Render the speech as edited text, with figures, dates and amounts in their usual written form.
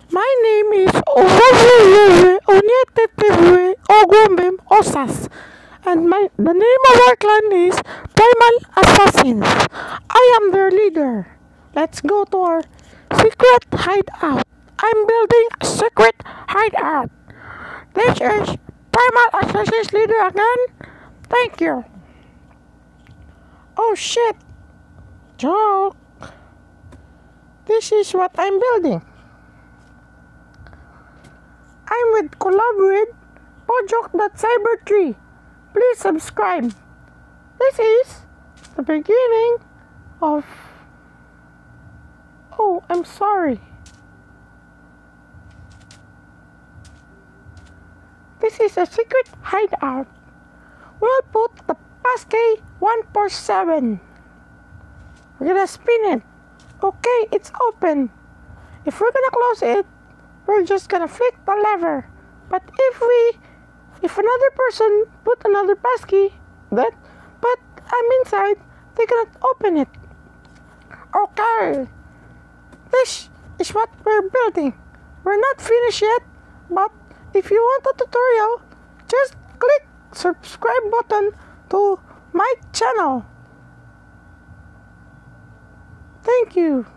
My name is Onyetetehue Ogumbem Osas, and the name of our clan is Primal Assassins. I am their leader. Let's go to our secret hideout. I'm building a secret hideout. This is Primal Assassins leader again. Thank you. Oh shit. Joke. This is what I'm building. I'm with collab with Pojok.cyber3. Please subscribe. This is the beginning of... Oh, I'm sorry. This is a secret hideout. We'll put the passkey 147. We're gonna spin it. Okay, it's open. If we're gonna close it, we're just gonna flick the lever. But if another person put another passkey, but I'm inside, they cannot open it. Okay, this is what we're building. We're not finished yet, but if you want a tutorial, just click subscribe button to my channel. Thank you.